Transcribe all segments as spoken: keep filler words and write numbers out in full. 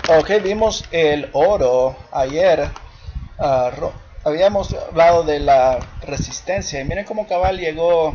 Ok, vimos el oro ayer. Uh, ro- habíamos hablado de la resistencia y miren cómo cabal llegó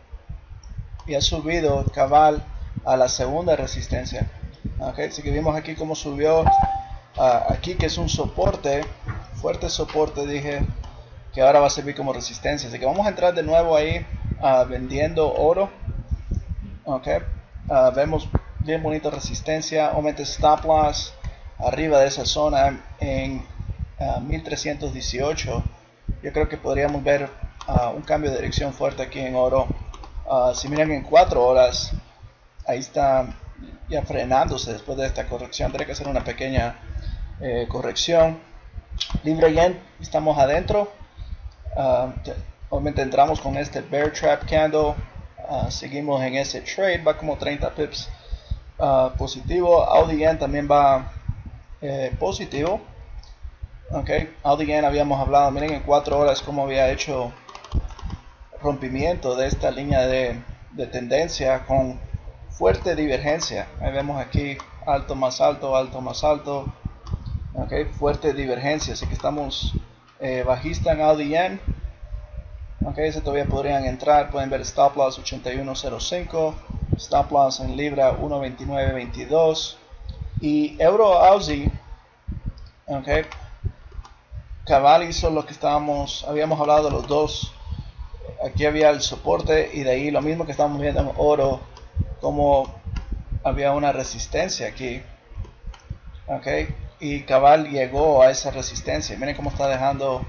y ha subido cabal a la segunda resistencia. Ok, así que vimos aquí cómo subió uh, aquí, que es un soporte, fuerte soporte, dije, que ahora va a servir como resistencia. Así que vamos a entrar de nuevo ahí uh, vendiendo oro. Ok, uh, vemos bien bonita resistencia, obviamente stop loss arriba de esa zona en uh, mil trescientos dieciocho. Yo creo que podríamos ver uh, un cambio de dirección fuerte aquí en oro. Uh, si miran en cuatro horas, ahí está ya frenándose después de esta corrección. Tendré que hacer una pequeña eh, corrección. Libra yen, estamos adentro. Uh, obviamente entramos con este bear trap candle. Uh, seguimos en ese trade, va como treinta pips uh, positivo. Audi yen también va eh, positivo. Ok, Audi yen habíamos hablado, miren en cuatro horas cómo había hecho rompimiento de esta línea de, de tendencia con fuerte divergencia. Ahí vemos aquí alto más alto, alto más alto. Ok, fuerte divergencia, así que estamos eh, bajista en Audi yen. Ok, ese todavía podrían entrar, pueden ver stop loss ochenta y uno cero cinco, stop loss en libra uno veintinueve veintidós y euro aussie. Ok, cabal hizo lo que estábamos, habíamos hablado de los dos. Aquí había el soporte y de ahí lo mismo que estamos viendo en oro, como había una resistencia aquí. Ok, y cabal llegó a esa resistencia. Miren cómo está dejando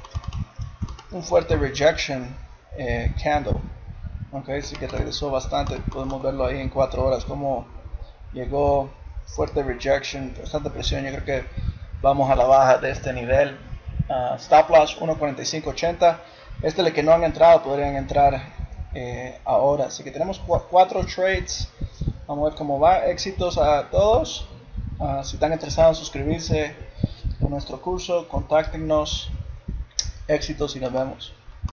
un fuerte rejection eh, candle. Ok, sí que regresó bastante. Podemos verlo ahí en cuatro horas como llegó fuerte rejection, bastante presión. Yo creo que vamos a la baja de este nivel. Uh, stop loss uno cuarenta y cinco ochenta. Este es el que no han entrado, podrían entrar eh, ahora. Así que tenemos cu cuatro trades. Vamos a ver cómo va. Éxitos a todos. Uh, si están interesados en suscribirse a nuestro curso, contáctenos. Éxitos y nos vemos.